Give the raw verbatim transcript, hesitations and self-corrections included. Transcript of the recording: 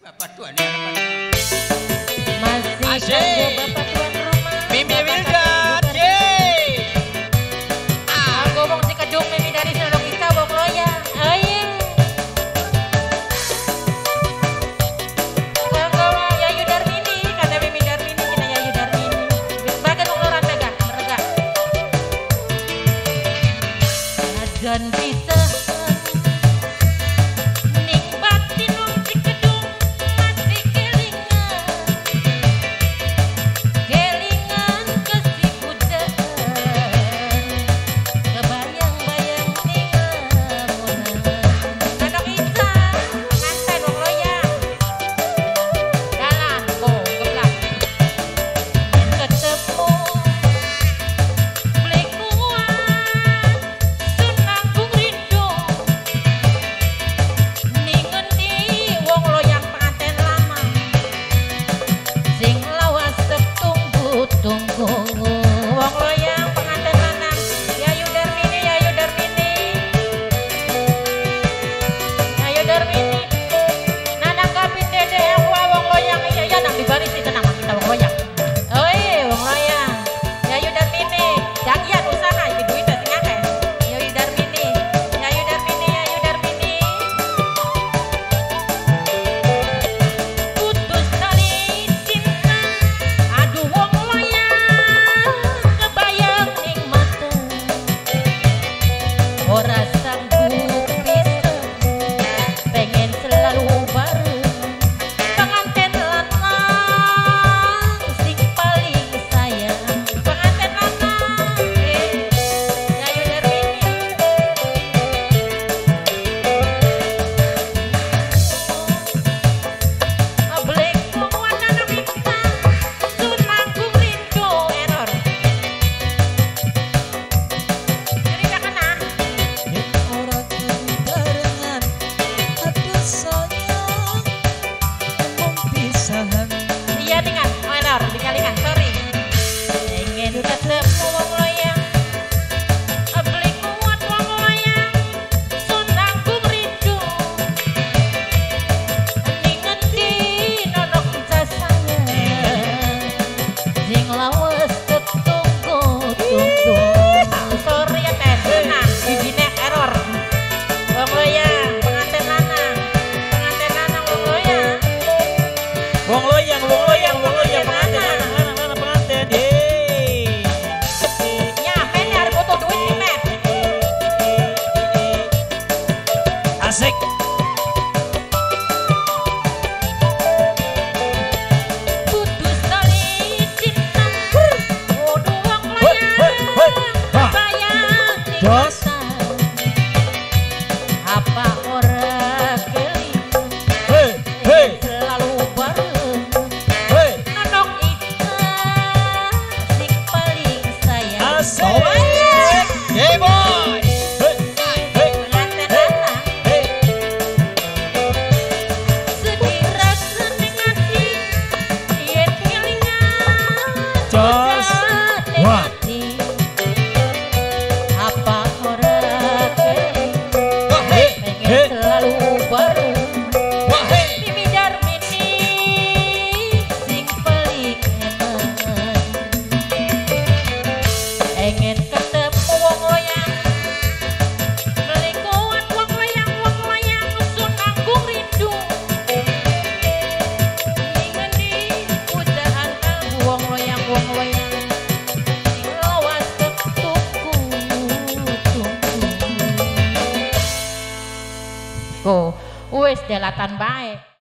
Bapak tuan ya. Masih kanggo bapak tuan rumah. Mimi Wildan, yeay. Ah, ngomong si kedung Mimi dari Sendok Ika wong loya. Aye. Kanggo Yayu Darmini, kata Mimi Darmini kena Yayu Darmini. Wis bagen wong loro tegak, merega. Dan bisa tunggu wong loyang pengantin lanang Yayu Darmini, Yayu Darmini, Yayu Darmini, nanang kapin dede wong loyang iya ya nang dibarisi tenang kita wong loyang. Oi wong loyang Yayu Darmini, jangan usaha iki duitnya sing akeh. Yayu Darmini, Yayu Darmini, Yayu Darmini. Putus tali cinta, aduh wong ora sanggup bisa, pengen selalu bareng pengantin lanang sing paling sayang. Pengantin lanang eh Yayu Darmini. Ablek kuat anak kita sunanggung rindu error. Jadi tak kena. Iya dengan minor dikalikan sorry. Pengen ketemu wong loyang, beli kuat wong loyang, sun nanggung rindu. Ning ngendi nonok jasanya, sing lawas ketunggu tunggu. Sorry ya teh, tenang, bijine error. Wong loyang, pengantin lanang, pengantin lanang wong loyang. Wong loyang, wong loyang, wong loyang pengantin lanang, lanang, lanang pengantin. Yeay. Ya, men hari butuh duit nih, men. Asik. Putus tali cinta, waduh wong loyang, bayang ning mata. Apa ora keling, selalu bareng. Nonok Ika sing paling sayang. Asik. Yeay boy. Pengantin lanang sedih rasa ning ati, yen kelingan Jos. ning Wah. ati. Apa ora keling, pengen selalu bareng. Mimi Darmini sing paling enak, pengen ketemu wong loyang, beli kuat wong loyang, wong loyang sun nanggung rindu. Ning ngendi pujaan kalbu wong loyang, wong loyang sing lawas ketunggu tunggu. Ko wis delatan bae.